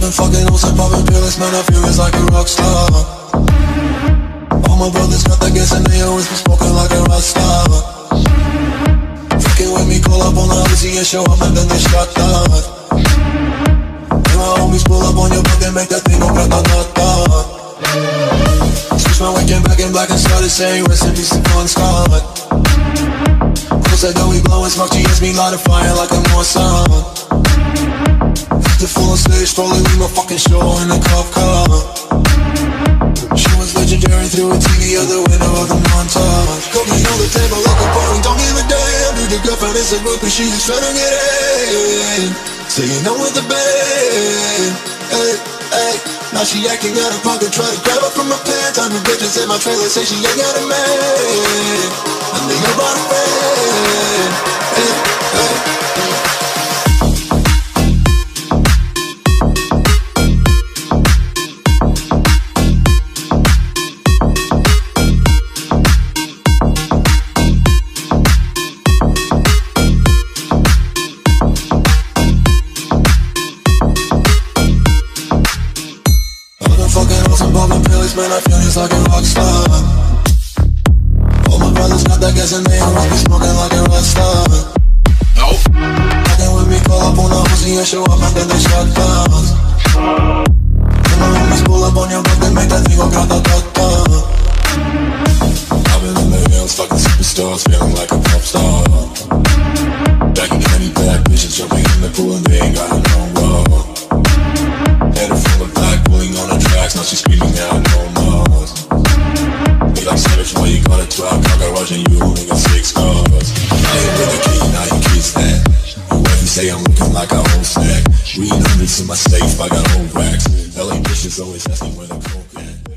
been fucking hoes and popping pills, man, I feel it's like a rock star. All my brothers got that gas and they always been smoking like a rock star. Fucking with me, call up on the Uzi and show up and then they shot that. And my homies pull up on your block and make that thing go grata-ta-ta. Switch my weekend back in black and started saying rest in peace to Bon Scott. Close that door, we blowin' smoke, she hits me light a fire like a Mossad. The full on stage, strolling in my fucking show in a cop car. She was legendary through a TV out the window of the montage. Cocaine on the table like a party, don't give a damn. Dude, your girlfriend is a group and she just tryna get in. Saying I'm with the band, hey, hey. Now she acting out of pocket, try to grab her from my pants. I'm the bitches in my trailer, say she ain't got a man. And they ain't brought a friend, hey, hey. Man, I feel just like a rock star. All my brothers got that gas and they always be smoking like a rock star. Nope. Fucking with me, call up on the Uzi and show up and then they shot down. And my homies pull up on your block, they make that thing go grata-ta-ta. I've been in the hills, fucking superstars, feeling like a pop star. Jackie Kennedy, bad bitches jumping in the pool and they ain't got no wall. Head full of black, pulling on the tracks, now she's screaming out no more. Be like savage, why you got a 12 car garage and you only got 6 cars. I ain't with the key, now you kiss that. Your wife, you say I'm looking like a whole snack. Green hundreds in my safe, I got old racks. LA bitches always asking where the coke at.